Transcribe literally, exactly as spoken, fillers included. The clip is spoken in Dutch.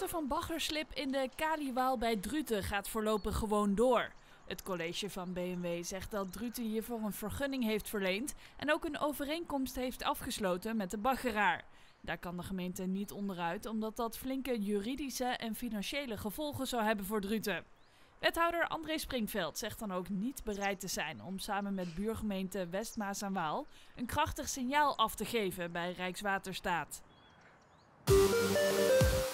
storten van baggerslip in de Kaliwaal bij Druten gaat voorlopig gewoon door. Het college van B M W zegt dat Druten hiervoor een vergunning heeft verleend en ook een overeenkomst heeft afgesloten met de baggeraar. Daar kan de gemeente niet onderuit, omdat dat flinke juridische en financiële gevolgen zou hebben voor Druten. Wethouder André Springveld zegt dan ook niet bereid te zijn om samen met buurgemeente West Maas en Waal een krachtig signaal af te geven bij Rijkswaterstaat.